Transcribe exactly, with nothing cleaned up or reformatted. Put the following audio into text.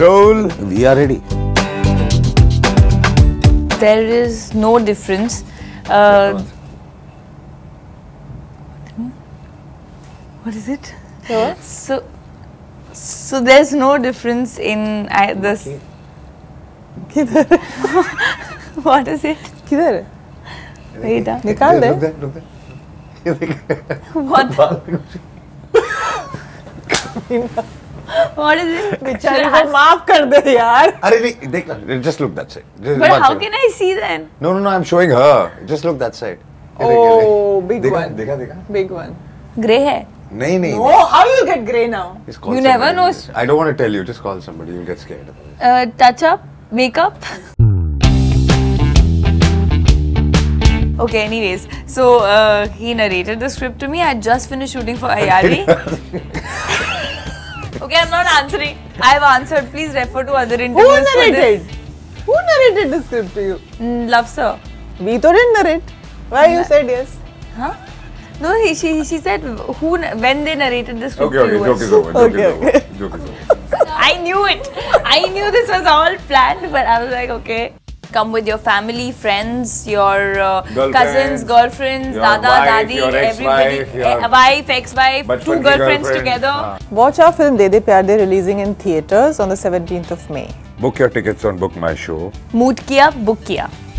roll. We are ready. There is no difference. Uh, what is it? What? So, so there's no difference in I, this. किधर? What is it? किधर है? Wait, uh, निकाल दे. रुक दे, रुक दे. what? What is it? बेचारे को माफ कर दे यार. अरे नहीं, देख ना. Just look that side. Just But one how second. can I see then? No, no, no. I'm showing her. Just look that side. ये देख, ये Oh, देख. big देखा, one. देखा, देखा. Big one. Grey है. नहीं, नहीं. Oh, how you get grey now? Just call You never somebody. know. I don't want to tell you. Just call somebody. You'll get scared. Uh, touch up, makeup. Okay, anyways, so uh, he narrated the script to me. I had just finished shooting for Ayari. Okay, I'm not answering. I've answered. Please refer to other interviews. Who narrated? Who narrated the script to you? Mm, love sir. We to didn't narrate. Why you said yes? Huh? No, he, she she said who when they narrated the script Okay, to okay. you. Joke is over. Joke Okay, is over. okay. Joke is over. I knew it. I knew this was all planned, but I was like, okay. Come with your family, friends, your uh, Girlfriends, cousins, girlfriends, your dada, wife, dadi, your everybody, ex-wife, your eh, wife, ex-wife, bachpan two ki girlfriends girlfriend. together. हाँ. Watch our film De De Pyar De releasing in theaters on the seventeenth of May. Book your tickets on BookMyShow. Mood kiya, book kiya.